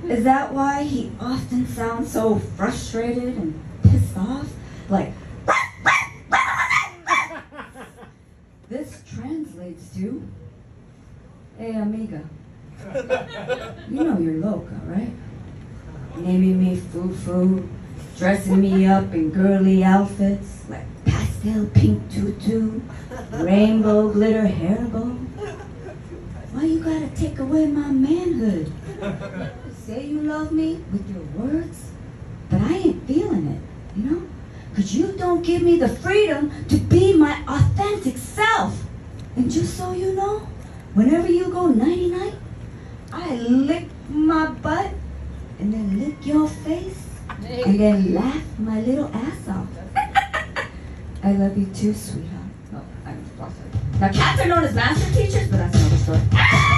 Is that why he often sounds so frustrated and pissed off? Like, this translates to, hey amiga, you know you're loca, right? Naming me foo-foo, dressing me up in girly outfits, like pastel pink tutu, rainbow glitter hairball. Why you gotta take away my manhood? Say you love me with your words, but I ain't feeling it, you know? Because you don't give me the freedom to be my authentic self. And just so you know, whenever you go nighty-night, I lick my butt and then lick your face and then laugh my little ass off. I love you too, sweetheart. Oh, I'm sorry. Now, cats are known as master teachers, but that's another story.